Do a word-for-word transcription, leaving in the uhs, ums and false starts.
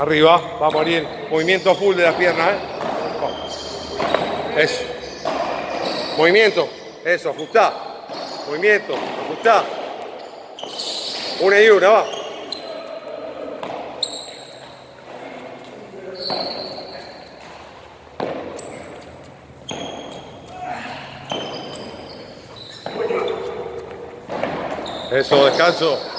Arriba, vamos Ariel. Movimiento full de las piernas, ¿eh? Eso. Movimiento. Eso, ajustá. Movimiento, ajustá. Una y una, va. Eso, descanso.